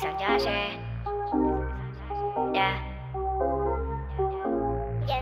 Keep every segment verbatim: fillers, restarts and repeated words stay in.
San Yache. Yeah. Yeah.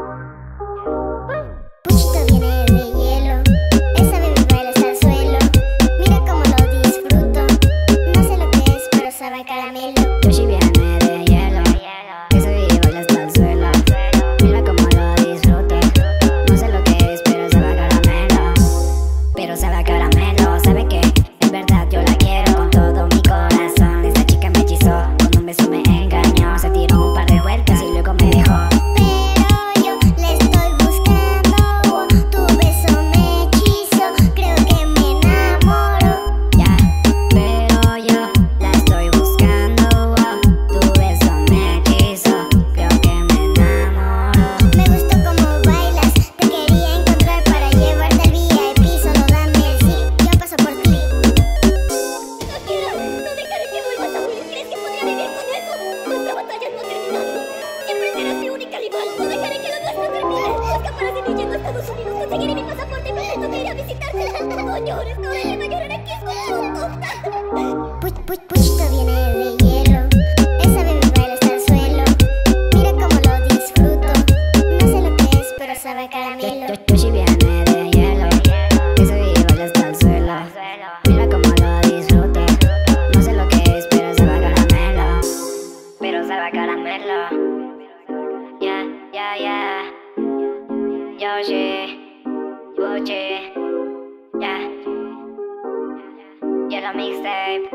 Puchito viene de hielo, esa baby baila hasta el suelo. Mira cómo lo disfruto, no sé lo que es, pero sabe a caramelo. Yoshi viene de hielo, esa baby baila hasta el suelo. Mira cómo lo disfruto, no sé lo que es, pero sabe a caramelo. Pero sabe a caramelo, sabe que en verdad yo la quiero con todo mi corazón. Esta chica me hechizó, con un beso me engañó. Se tiró un par de vueltas y luego me dejó. Pero yo le estoy buscando, tu beso me hechizó, creo que me enamoro. Ya, pero yo la estoy buscando, tu beso me hechizó, creo que me enamoro. Me gustó cómo bailas, te quería encontrar para llevarte al V I P. Solo dame el sí, yo paso por ti. No quiero, no dejaré que vuelvas a huir. ¿Crees que podría vivir con eso? Nuestra batalla no ha terminado. Siempre serás mi única rival. No dejaré que lo nuestro termine. Escaparás de mí yendo a Estados Unidos. Conseguiré mi pasaporte y prometo que iré a visitarte. No llores, no déjame llorar aquí. Escucha. Puch, puch, puchito viene de hielo, esa baby baila hasta el suelo. Mira cómo lo disfruto, no sé lo que es, pero sabe a caramelo. Yoshi viene de hielo, esa baby baila hasta el suelo. Mira cómo lo disfruto, no sé lo que es, pero sabe a caramelo. Pero sabe a caramelo. Yeah, yeah, yeah. Yoshi, Gucci, yeah. Yellow mixtape.